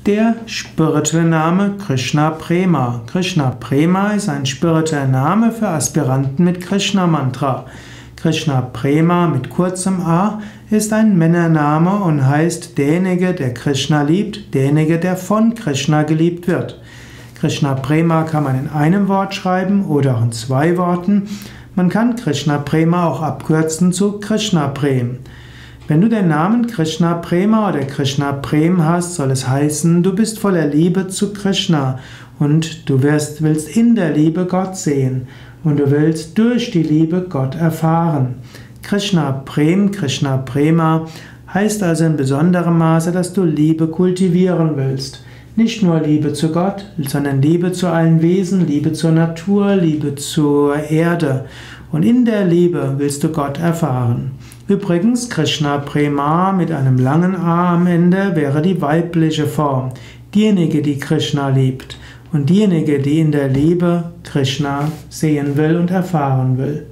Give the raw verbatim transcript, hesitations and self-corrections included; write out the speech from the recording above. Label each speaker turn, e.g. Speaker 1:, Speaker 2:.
Speaker 1: Der spirituelle Name Krishna Prema. Krishna Prema ist ein spiritueller Name für Aspiranten mit Krishna Mantra. Krishna Prema mit kurzem A ist ein Männername und heißt derjenige, der Krishna liebt, derjenige, der von Krishna geliebt wird. Krishna Prema kann man in einem Wort schreiben oder auch in zwei Worten. Man kann Krishna Prema auch abkürzen zu Krishna Prem. Wenn du den Namen Krishna Prema oder Krishna Prem hast, soll es heißen, du bist voller Liebe zu Krishna und du wirst, willst in der Liebe Gott sehen und du willst durch die Liebe Gott erfahren. Krishna Prem, Krishna Prema heißt also in besonderem Maße, dass du Liebe kultivieren willst. Nicht nur Liebe zu Gott, sondern Liebe zu allen Wesen, Liebe zur Natur, Liebe zur Erde. Und in der Liebe willst du Gott erfahren. Übrigens, Krishna Prema mit einem langen A am Ende wäre die weibliche Form. Diejenige, die Krishna liebt. Und diejenige, die in der Liebe Krishna sehen will und erfahren will.